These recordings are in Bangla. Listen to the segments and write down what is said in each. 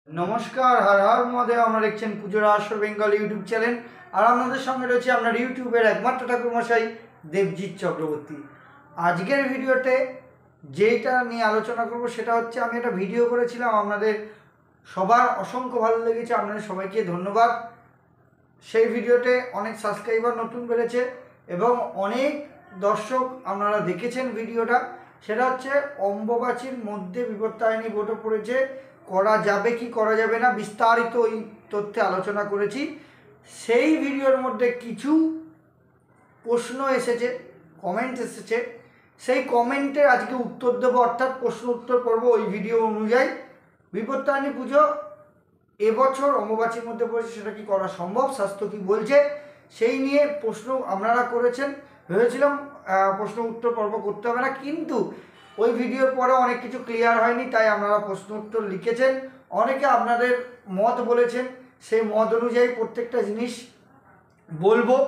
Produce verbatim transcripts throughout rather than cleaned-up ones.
नमस्कार हर हर महादेव আমরা দেখছেন পুজোর আসর বেঙ্গল ইউটিউব চ্যানেল আর আপনাদের সঙ্গে রয়েছে আপনার ইউটিউবের একমাত্র ঠাকুর মশাই দেবজিৎ চক্রবর্তী। আজকের ভিডিওতে যেটা নিয়ে আলোচনা করব সেটা হচ্ছে আমি একটা ভিডিও করেছিলাম, আপনাদের সবার অসংখ্য ভালো লেগেছে, আপনাদের সবাইকে ধন্যবাদ। সেই ভিডিওতে অনেক সাবস্ক্রাইবার নতুন বেড়েছে এবং অনেক দর্শক আপনারা দেখেছেন ভিডিওটা। সেটা হচ্ছে অম্বুবাচীর মধ্যে বিপত্তারিণী ব্রত পড়েছে, করা যাবে কি করা যাবে না বিস্তারিত ওই তথ্যে আলোচনা করেছি। সেই ভিডিওর মধ্যে কিছু প্রশ্ন এসেছে, কমেন্ট এসেছে, সেই কমেন্টের আজকে উত্তর দেবো, অর্থাৎ প্রশ্ন উত্তর পর্ব ওই ভিডিও অনুযায়ী। বিপত্তারিণী পুজো এবছর অম্বুবাচীর মধ্যে পড়েছে, সেটা কি করা সম্ভব, শাস্ত্র কি বলছে সেই নিয়ে প্রশ্ন আপনারা করেছেন। ভেবেছিলাম প্রশ্ন উত্তর পর্ব করতে হবে না, কিন্তু ওই ভিডিওর পরে অনেক কিছু ক্লিয়ার হয়নি, তাই আপনারা প্রশ্ন উত্তর লিখেছেন, অনেকে আপনাদের মত বলেছেন, সেই মত অনুযায়ী প্রত্যেকটা জিনিস বলবো।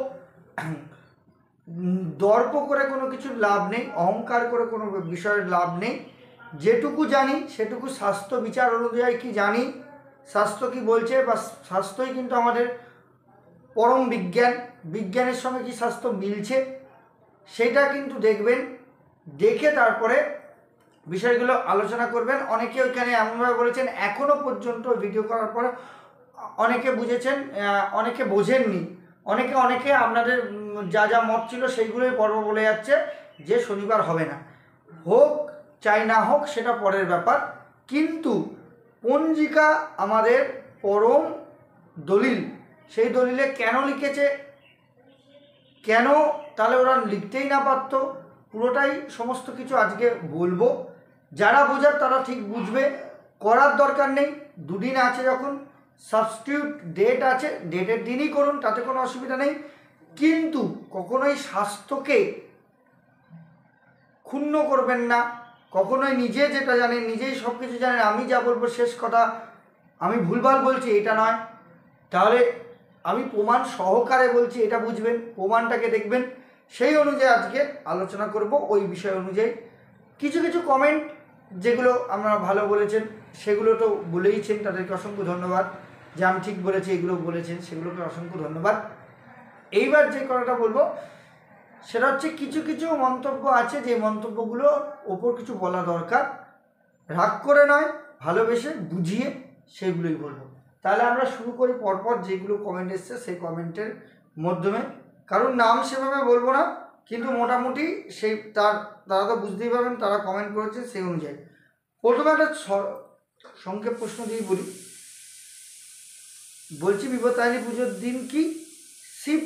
দর্প করে কোনো কিছুর লাভ নেই, অহংকার করে কোনো বিষয়ের লাভ নেই। যেটুকু জানি সেটুকু স্বাস্থ্য বিচার অনুযায়ী কি জানি, স্বাস্থ্য কি বলছে, বা স্বাস্থ্যই কিন্তু আমাদের পরম বিজ্ঞান, বিজ্ঞানের সঙ্গে কি স্বাস্থ্য মিলছে সেটা কিন্তু দেখবেন, দেখে তারপরে বিষয়গুলো আলোচনা করবেন। অনেকে ওইখানে এমনভাবে বলেছেন এখনও পর্যন্ত ভিডিও করার পরে অনেকে বুঝেছেন, অনেকে বোঝেননি, অনেকে অনেকে আপনাদের যা যা মত ছিল সেইগুলোই পর্ব বলে যাচ্ছে যে শনিবার হবে না। হোক চাই না হোক সেটা পরের ব্যাপার, কিন্তু পঞ্জিকা আমাদের পরম দলিল, সেই দলিলে কেন লিখেছে, কেন তাহলে ওরা লিখতেই না পারত, পুরোটাই সমস্ত কিছু আজকে বলবো। যারা বোঝার তারা ঠিক বুঝবে, করার দরকার নেই, দুদিন আছে যখন, সাবস্টিটিউট ডেট আছে, ডেটের দিনই করুন, তাতে কোনো অসুবিধা নেই। কিন্তু কখনোই স্বাস্থ্যকে ক্ষুণ্ণ করবেন না, কখনোই নিজে যেটা জানেন নিজেই সব কিছু জানেন, আমি যা বলবো শেষ কথা, আমি ভুলভাল বলছি এটা নয়, তাহলে আমি প্রমাণ সহকারে বলছি এটা বুঝবেন, প্রমাণটাকে দেখবেন, সেই অনুযায়ী আজকে আলোচনা করব ওই বিষয় অনুযায়ী। কিছু কিছু কমেন্ট যেগুলো আপনারা ভালো বলেছেন সেগুলো তো বলেইছেন, তাদেরকে অসংখ্য ধন্যবাদ, যে আমি ঠিক বলেছি এগুলো বলেছেন সেগুলোকে অসংখ্য ধন্যবাদ। এইবার যে কথাটা বলবো সেটা হচ্ছে কিছু কিছু মন্তব্য আছে, যে মন্তব্যগুলো ওপর কিছু বলা দরকার, রাগ করে নয়, ভালোবেসে বুঝিয়ে সেগুলোই বলবো। তাহলে আমরা শুরু করি পরপর যেগুলো কমেন্ট এসছে সেই কমেন্টের মাধ্যমে। কারণ নাম সেভাবে বলবো না, কিন্তু মোটামুটি সেই তার তারা তো বুঝতেই পারবেন তারা কমেন্ট করেছে সেই অনুযায়ী। প্রথমে একটা সংক্ষেপ প্রশ্ন দিয়ে বলি, বলছি বিপত্তারিণী পুজোর দিন কি শিব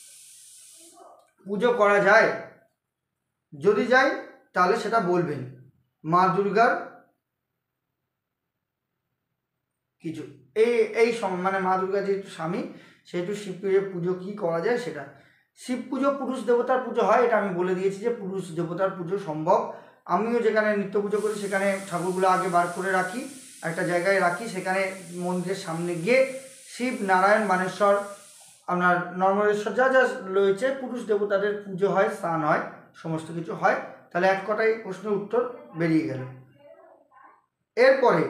পুজো করা যায়? যদি যায় তাহলে সেটা বলবেন। মা দুর্গার কিছু এই এই মানে মা দুর্গা যেহেতু স্বামী, সেহেতু শিব পুজো পুজো কী করা যায় সেটা। শিব পুজো পুরুষ দেবতার পুজো হয়, এটা আমি বলে দিয়েছি যে পুরুষ দেবতার পুজো সম্ভব। আমিও যেখানে নিত্য পুজো করি সেখানে ঠাকুরগুলো আগে বার করে রাখি, একটা জায়গায় রাখি, সেখানে মন্দিরের সামনে গিয়ে শিব নারায়ণ মানেশ্বর আপনার নর্মদেশ্বর যা যা রয়েছে পুরুষ দেবতাদের পুজো হয়, স্নান হয়, সমস্ত কিছু হয়। তাহলে এক কটাই প্রশ্নের উত্তর বেরিয়ে গেল। এরপরে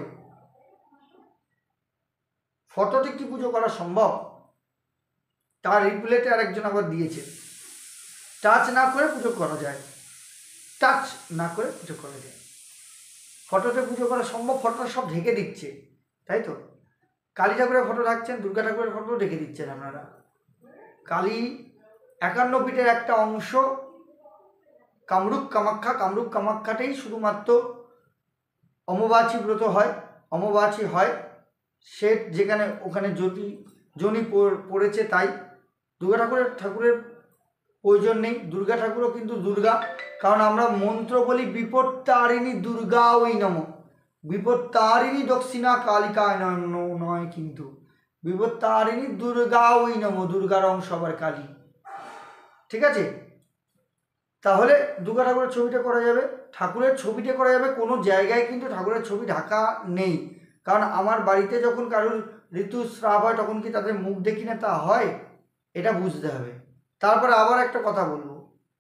ফটোতে কি পুজো করা সম্ভব, তার রিপ্লেতে আরেকজন আবার দিয়েছে, টাচ না করে পুজো করা যায়, টাচ না করে পুজো করা যায়, ফটোতে পুজো করা সম্ভব। ফটোটা সব ঢেকে দিচ্ছে, তাই তো? কালী ঠাকুরের ফটো রাখছেন, দুর্গা ঠাকুরের ফটো ঢেকে দিচ্ছেন আপনারা। কালী একান্ন পীঠের একটা অংশ কামরূপ কামাখ্যা, কামরূপ কামাখ্যাতেই শুধুমাত্র অম্বুবাচী ব্রত হয়, অম্বুবাচী হয়, সে যেখানে ওখানে জ্যোতি জনি পড়েছে, তাই দুর্গা ঠাকুরের ঠাকুরের প্রয়োজন নেই। দুর্গা ঠাকুরও কিন্তু দুর্গা, কারণ আমরা মন্ত্র বলি বিপত্তারিণী দুর্গা ওই নম, বিপত্তারিণী দক্ষিণা কালিকায় নয়, কিন্তু বিপত্তারিণী দুর্গা ওই নম, দুর্গার অংশ আবার কালী, ঠিক আছে? তাহলে দুর্গা ঠাকুরের ছবিটা করা যাবে, ঠাকুরের ছবিটা করা যাবে, কোনো জায়গায় কিন্তু ঠাকুরের ছবি ঢাকা নেই। কারণ আমার বাড়িতে যখন কারোর ঋতুস্রাব হয় তখন কি তাদের মুখ দেখি না তা হয়, এটা বুঝতে হবে। তারপরে আবার একটা কথা বলবো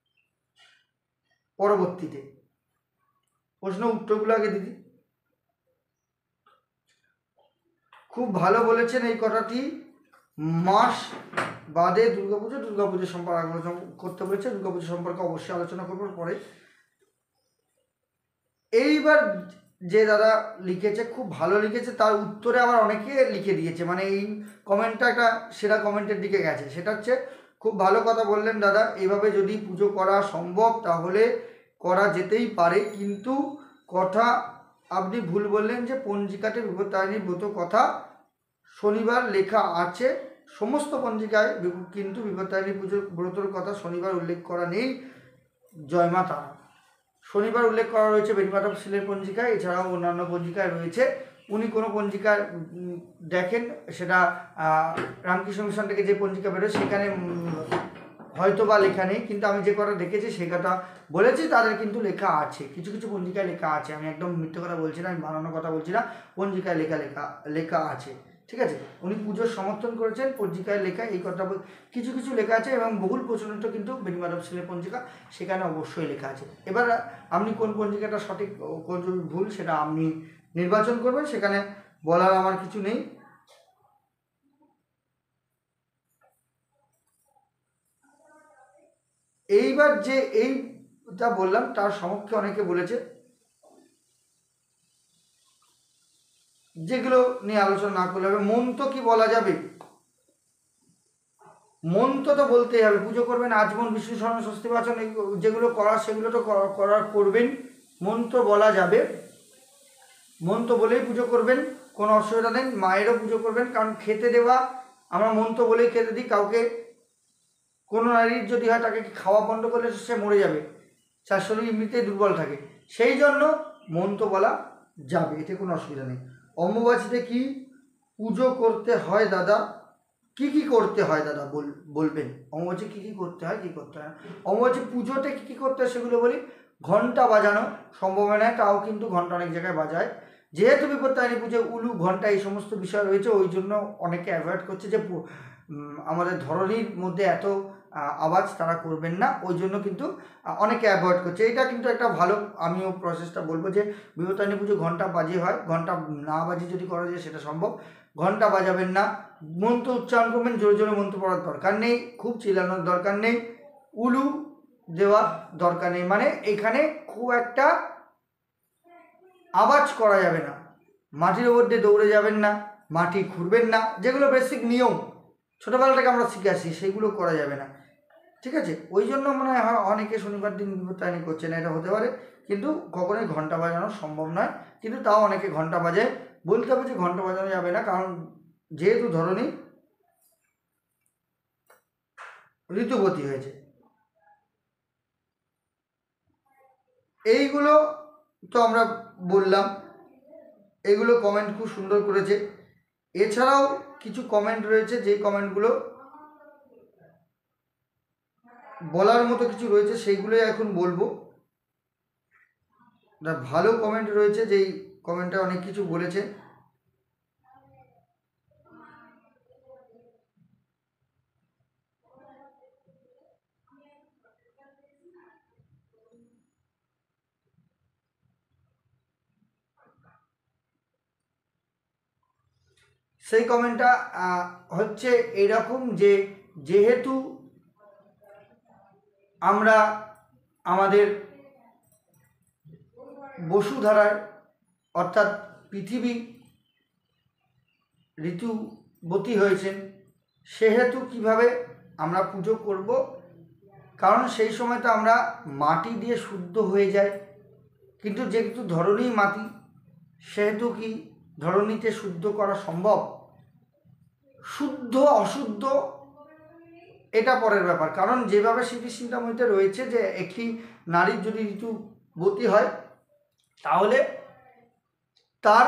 পরবর্তীতে, প্রশ্ন উত্তরগুলো আগে দিদি। খুব ভালো বলেছেন এই কথাটি। মাস বাদে দুর্গাপুজো, দুর্গাপুজো সম্পর্কে আলোচনা করতে বলেছে, দুর্গাপুজো সম্পর্কে অবশ্যই আলোচনা করবার পরে। এইবার যে দাদা লিখেছে খুব ভালো লিখেছে, তার উত্তরে আবার অনেকে লিখে দিয়েছে, মানে এই কমেন্টটা একটা সেরা কমেন্টের দিকে গেছে। সেটা হচ্ছে, খুব ভালো কথা বললেন দাদা, এইভাবে যদি পুজো করা সম্ভব তাহলে করা যেতেই পারে, কিন্তু কথা আপনি ভুল বললেন যে পঞ্জিকাতে বিপত্তারিণীর ব্রত কথা শনিবার লেখা আছে সমস্ত পঞ্জিকায়, কিন্তু বিপত্তারিণী পুজোর ব্রতর কথা শনিবার উল্লেখ করা নেই। জয় মা তারা। শনিবার উল্লেখ করা রয়েছে বেণীমাধব শীলের পঞ্জিকায়, এছাড়াও অন্যান্য পঞ্জিকায় রয়েছে। উনি কোনো পঞ্জিকার দেখেন, সেটা রামকৃষ্ণ মিশন থেকে যে পঞ্জিকা বেরোয় সেখানে হয়তো বা লেখা নেই, কিন্তু আমি যে কথা দেখেছি সে কথা বলেছি, তাদের কিন্তু লেখা আছে, কিছু কিছু পঞ্জিকায় লেখা আছে। আমি একদম মিথ্যে কথা বলছি না, আমি বানানোর কথা বলছি না, পঞ্জিকায় লেখা লেখা লেখা আছে, ঠিক আছে। উনি পুজোর সমর্থন করেছেন, পঞ্জিকায় লেখা এই কথা কিছু কিছু লেখা আছে, এবং বহুল প্রচলিত কিন্তু বেণীমাধব শীলের পঞ্জিকা, সেখানে অবশ্যই লেখা আছে। এবার আপনি কোন পঞ্জিকাটা সঠিক কোন ভুল সেটা আপনি নির্বাচন করবেন, সেখানে বলার আমার কিছু নেই। এইবার যে এইটা বললাম তার সমক্ষে অনেকে বলেছে, যেগুলো নিয়ে আলোচনা না করলে হবে। মন্ত্র কি বলা যাবে? মন্ত্র তো বলতেই হবে। পুজো করবেন আজমন, বিষ্ণু শরণ, স্বস্তি বাচন, যেগুলো করার সেগুলো তো করার করবেন। মন্ত্র বলা যাবে, মন্ত্র বলেই পুজো করবেন, কোনো অসুবিধা নেই। মায়েরও পুজো করবেন, কারণ খেতে দেওয়া আমরা মন্ত্র বলেই খেতে দিই। কাউকে কোনো নারীর যদি হয় তাকে খাওয়া বন্ধ করলে সে মরে যাবে, তার শরীর এমনিতেই দুর্বল থাকে, সেই জন্য মন্ত্র বলা যাবে, এতে কোনো অসুবিধা নেই। অম্বুবাচীতে কি পুজো করতে হয় দাদা? কি কি করতে হয় দাদা বল বলবেন অম্বুবাচী কী কী করতে হয়, কী করতে হয়? অম্বুবাচী পুজোতে কী কী করতে হয় সেগুলো বলি। ঘণ্টা বাজানো সম্ভব হয় না, তাও কিন্তু ঘণ্টা অনেক জায়গায় বাজায়। যেহেতু বিপত্তারিণী পুজো উলু, ঘণ্টা এই সমস্ত বিষয় রয়েছে, ওই জন্য অনেকে অ্যাভয়েড করছে যে আমাদের ধরনীর মধ্যে এত আওয়াজ তারা করবেন না, ওই জন্য কিন্তু অনেকে অ্যাভয়েড করছে। এটা কিন্তু একটা ভালো, আমিও প্রসেসটা বলবো যে বিপত্তারিণী পুজো ঘণ্টা বাজিয়ে হয়, ঘণ্টা না বাজিয়ে যদি করা যায় সেটা সম্ভব। ঘণ্টা বাজাবেন না, মন্ত্র উচ্চারণ করবেন, জোরে জোরে মন্ত্র পড়ার দরকার নেই, খুব চিল্লানোর দরকার নেই, উলু দেওয়ার দরকার নেই, মানে এখানে খুব একটা আওয়াজ করা যাবে না, মাটির ওপর দিয়ে দৌড়ে যাবেন না, মাটি খুঁড়বেন না, যেগুলো বেসিক নিয়ম ছোটোবেলা থেকে আমরা শিখে আসি সেগুলো করা যাবে না, ঠিক আছে। ওই জন্য মনে হয় অনেকে শনিবার দিন বিপত্তারিণী করছে না, এটা হতে পারে, কিন্তু কখনোই ঘণ্টা বাজানো সম্ভব নয়। কিন্তু তাও অনেকে ঘণ্টা বাজায়, বলতে হবে যে ঘণ্টা বাজানো যাবে না, কারণ যেহেতু ধরনী ঋতুবতী হয়েছে। এইগুলো তো আমরা বললাম, এগুলো কমেন্ট খুব সুন্দর করেছে। এছাড়াও কিছু কমেন্ট রয়েছে, যে কমেন্টগুলো বলার মতো কিছু রয়েছে, সেইগুলোই এখন বলবো। ভালো কমেন্ট রয়েছে, যেই কমেন্টে অনেক কিছু বলেছে। সেই কমেন্টটা হচ্ছে এরকম যে, যেহেতু আমরা আমাদের বসুধারার অর্থাৎ পৃথিবী ঋতুবতী হয়েছেন, সেহেতু কিভাবে আমরা পুজো করব, কারণ সেই সময় তো আমরা মাটি দিয়ে শুদ্ধ হয়ে যাই, কিন্তু যেহেতু ধরণী মাটি, সেহেতু কি ধরণীতে শুদ্ধ করা সম্ভব? শুদ্ধ অশুদ্ধ এটা পরের ব্যাপার, কারণ যেভাবে স্মৃতিচিন্তামণিতে রয়েছে যে একটি নারীর যদি ঋতুবতী হয় তাহলে তার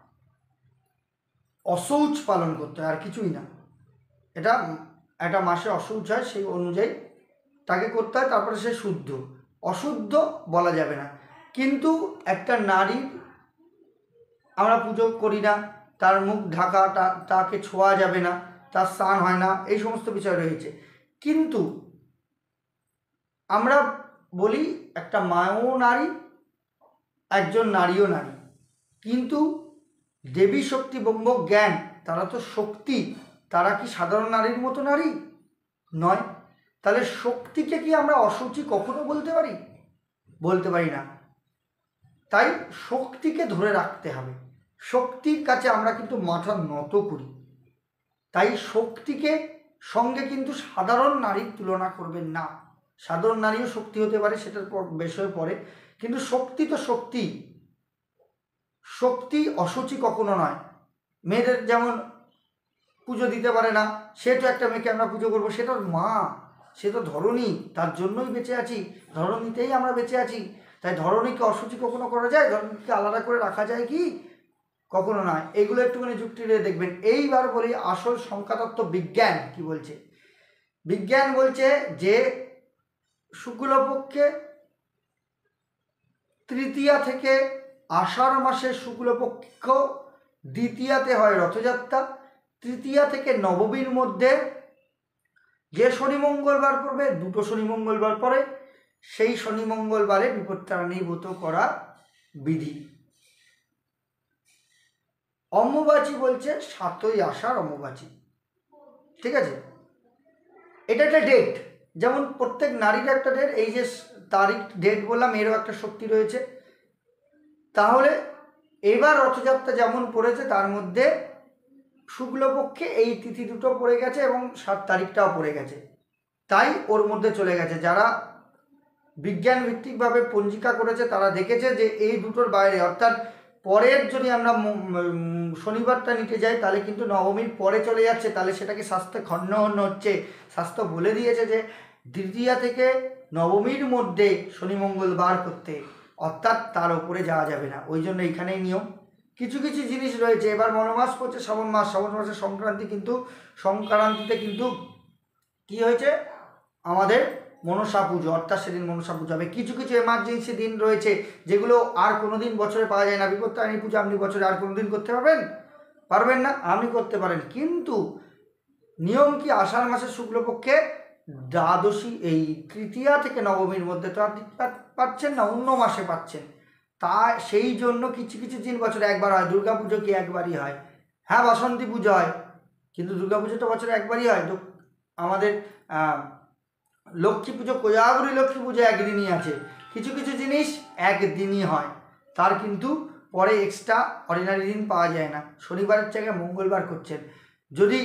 অশৌচ পালন করতে হয়, আর কিছুই না। এটা একটা মাসে অশৌচ হয়, সেই অনুযায়ী তাকে করতে হয়, তারপরে সে শুদ্ধ। অশুদ্ধ বলা যাবে না। কিন্তু একটা নারী আমরা পুজো করি না, তার মুখ ঢাকা, তাকে ছোঁয়া যাবে না, তার স্নান হয় না, এই সমস্ত বিষয় রয়েছে। কিন্তু আমরা বলি একটা মাও নারী, একজন নারীও নারী, কিন্তু দেবী শক্তি ব্রহ্ম জ্ঞান তারা তো শক্তি, তারা কি সাধারণ নারীর মতো নারী নয়? তাহলে শক্তিকে কি আমরা অসুচি কখনো বলতে পারি? বলতে পারি না। তাই শক্তিকে ধরে রাখতে হবে, শক্তির কাছে আমরা কিন্তু মাথা নত করি। তাই শক্তিকে সঙ্গে কিন্তু সাধারণ নারীর তুলনা করবেন না। সাধারণ নারীও শক্তি হতে পারে, সেটার বিষয়ে পরে, কিন্তু শক্তি তো শক্তি, শক্তি অসুচি কখনো নয়। মেয়েদের যেমন পুজো দিতে পারে না, সে তো একটা মেয়েকে আমরা পুজো করবো, সে তো মা, সে তো ধরণী, তার জন্যই বেঁচে আছি, ধরণীতেই আমরা বেঁচে আছি। তাই ধরণীকে অসুচি কখনো করা যায়? ধরণীকে আলাদা করে রাখা যায় কি? কখনো নয়। এগুলো একটুখানি যুক্তি দিয়ে দেখবেন। এইবার বলি আসল সংখ্যাতত্ত্ব বিজ্ঞান কি বলছে। বিজ্ঞান বলছে যে শুক্লপক্ষে তৃতীয়া থেকে আষাঢ় মাসের শুক্লপক্ষ দ্বিতীয়াতে হয় রথযাত্রা। তৃতীয়া থেকে নবমীর মধ্যে যে শনি মঙ্গলবার পড়বে, দুটো শনি মঙ্গলবার পরে, সেই শনি মঙ্গলবারে বিপত্তারিণী ব্রত করা বিধি। অম্বুবাচী বলছে সাতই আষাঢ় অম্বুবাচী, ঠিক আছে? এটা একটা ডেট, যেমন প্রত্যেক নারীর একটা ডেট, এই যে তারিখ ডেট বললাম, এরও একটা শক্তি রয়েছে। তাহলে এবার রথযাত্রা যেমন পড়েছে, তার মধ্যে শুক্লপক্ষে এই তিথি দুটো পড়ে গেছে এবং সাত তারিখটাও পড়ে গেছে, তাই ওর মধ্যে চলে গেছে। যারা বিজ্ঞান ভিত্তিকভাবে পঞ্জিকা করেছে তারা দেখেছে যে এই দুটোর বাইরে, অর্থাৎ পরের যদি আমরা শনিবারটা নিতে যাই তাহলে কিন্তু নবমীর পরে চলে যাচ্ছে, তাহলে সেটাকে স্বাস্থ্য খণ্ডন হচ্ছে। স্বাস্থ্য বলে দিয়েছে যে দ্বিতীয়া থেকে নবমীর মধ্যে শনি মঙ্গলবার করতে, অর্থাৎ তার উপরে যাওয়া যাবে না। ওই জন্য এইখানেই নিয়ম। কিছু কিছু জিনিস রয়েছে। এবার মনোমাস পড়ছে শ্রাবণ মাস, শ্রাবণ মাসের সংক্রান্তি, কিন্তু সংক্রান্তিতে কিন্তু কি হয়েছে, আমাদের মনসা পুজো, অর্থাৎ সেদিন মনসা পুজো হবে। কিছু কিছু এমার্জেন্সি দিন রয়েছে যেগুলো আর কোনো দিন বছরে পাওয়া যায় না। বিপত্তারিণী পুজো আপনি বছরে আর কোনো দিন করতে পারবেন? পারবেন না। আপনি করতে পারেন, কিন্তু নিয়ম কি, আষাঢ় মাসের শুক্লপক্ষে দ্বাদশী এই তৃতীয়া থেকে নবমীর মধ্যে তো আপনি পাচ্ছেন না, অন্য মাসে পাচ্ছেন। তা সেই জন্য কিছু কিছু দিন বছরে একবার হয়। দুর্গা পুজো কি একবারই হয়? হ্যাঁ, বাসন্তী পুজো হয়, কিন্তু দুর্গা পুজো তো বছরে একবারই হয়। তো আমাদের লক্ষ্মী পুজো, কোজাগরী লক্ষ্মী পুজো একদিনই আছে। কিছু কিছু জিনিস একদিনই হয়, তার কিন্তু পরে এক্সট্রা অর্ডিনারি দিন পাওয়া যায় না। শনিবারের জায়গায় মঙ্গলবার করছেন, যদি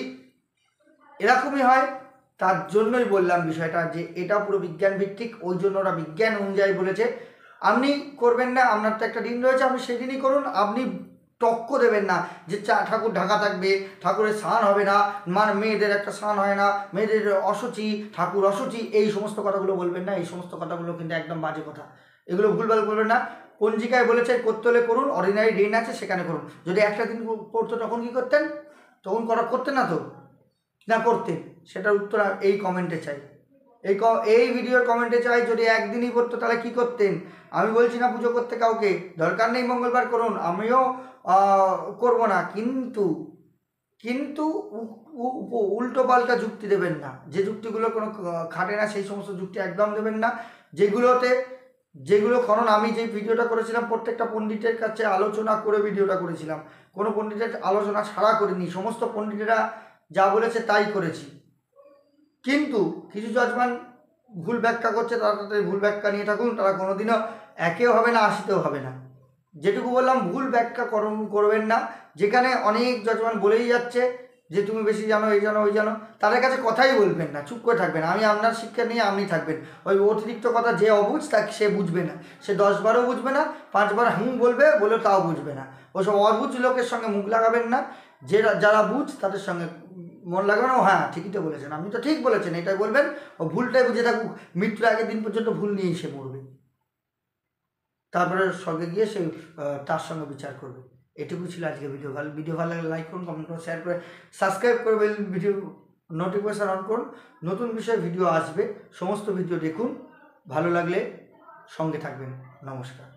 এরকমই হয়, তার জন্যই বললাম বিষয়টা যে এটা পুরো বিজ্ঞান ভিত্তিক। ওই জন্য ওরা বিজ্ঞান অনুযায়ী বলেছে আপনি করবেন না, আপনার তো একটা দিন রয়েছে, আপনি সেই দিনই করুন। আপনি টক্ক দেবেন না যে চা ঠাকুর ঢাকা থাকবে, ঠাকুরের স্নান হবে না, মানে মেয়েদের একটা স্নান হয় না, মেয়েদের অসুচি, ঠাকুর অসুচি, এই সমস্ত কথাগুলো বলবেন না। এই সমস্ত কথাগুলো কিন্তু একদম বাজে কথা, এগুলো ভুলভাল বলবেন না। পঞ্জিকায় বলেছে করতে হলে করুন, অর্ডিনারি দিন আছে সেখানে করুন। যদি একটা দিন পড়তো তখন কি করতেন? তখন করা করতেন না তো, না করতেন? সেটার উত্তর এই কমেন্টে চাই, এই এই ভিডিওর কমেন্টে চাই। যদি একদিনই করতো তাহলে কি করতেন? আমি বলছি না পুজো করতে কাউকে, দরকার নেই মঙ্গলবার করুন, আমিও করব না, কিন্তু কিন্তু উল্টো পাল্টা যুক্তি দেবেন না। যে যুক্তিগুলো কোনো খাটে না সেই সমস্ত যুক্তি একদম দেবেন না। যেগুলোতে যেগুলো কারণ আমি যে ভিডিওটা করেছিলাম প্রত্যেকটা পণ্ডিতের কাছে আলোচনা করে ভিডিওটা করেছিলাম, কোনো পণ্ডিতের আলোচনা ছাড়া করিনি। সমস্ত পণ্ডিতেরা যা বলেছে তাই করেছি। কিন্তু কিছু জজমান ভুল ব্যাখ্যা করছে, তারা তাদের ভুল ব্যাখ্যা নিয়ে থাকুন, তারা কোনোদিনও একেও হবে না, আশিতেও হবে না। যেটুকু বললাম ভুল ব্যাখ্যা করবেন না। যেখানে অনেক জজমান বলেই যাচ্ছে যে তুমি বেশি জানো, এই জানো, ওই জানো, তাদের কাছে কথাই বলবেন না, চুপ করে থাকবেন। আমি আপনার শিক্ষা নিয়ে আপনি থাকবেন। ওই অতিরিক্ত কথা যে অবুঝ তাকে সে বুঝবে না, সে দশবারও বুঝবে না, পাঁচবার হুম বলবে বলে তাও বুঝবে না। ওসব অবুঝ লোকের সঙ্গে মুখ লাগাবেন না। যে যারা বুঝ তাদের সঙ্গে মন লাগাবেন। ও হ্যাঁ ঠিকই তো বলেছেন, আপনি তো ঠিক বলেছেন, এটাই বলবেন। ও ভুলটাই বুঝে থাকুক, মৃত্যুর আগের দিন পর্যন্ত ভুল নিয়েই সে মরবে, তারপরে সঙ্গে গিয়ে সে তার সঙ্গে বিচার করবে। এটুকু ছিল আজকে ভিডিও। ভালো ভিডিও ভালো লাগলে লাইক করুন, কমেন্ট করুন, শেয়ার করে সাবস্ক্রাইব করবেন, ভিডিও নোটিফিকেশান অন করুন। নতুন বিষয়ে ভিডিও আসবে, সমস্ত ভিডিও দেখুন। ভালো লাগলে সঙ্গে থাকবেন। নমস্কার।